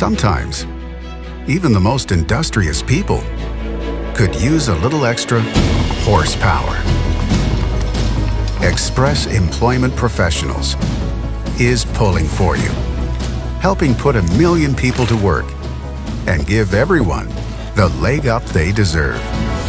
Sometimes, even the most industrious people could use a little extra horsepower. Express Employment Professionals is pulling for you, helping put 1 million people to work and give everyone the leg up they deserve.